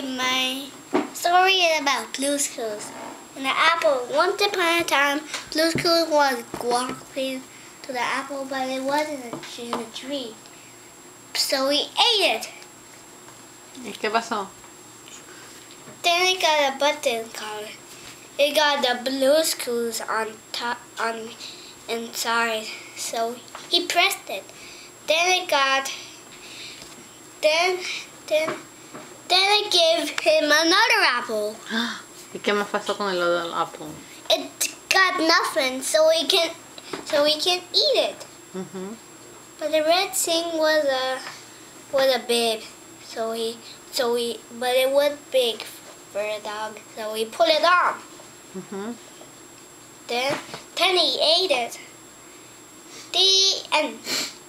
my story is about Blue's Clues. In the apple, once upon a time, Blue's Clues was walking to the apple, but it wasn't in a tree. So he ate it. ¿Y qué pasó? Then it got a button color. It got the Blue's Clues on top, on inside. So he pressed it. Then it got. Then it gave him another apple. ¿Y qué más pasó con el otro apple? It got nothing, so he can eat it. But the red thing was a babe, but it was big for a dog, so he put it on. Then he ate it. The end.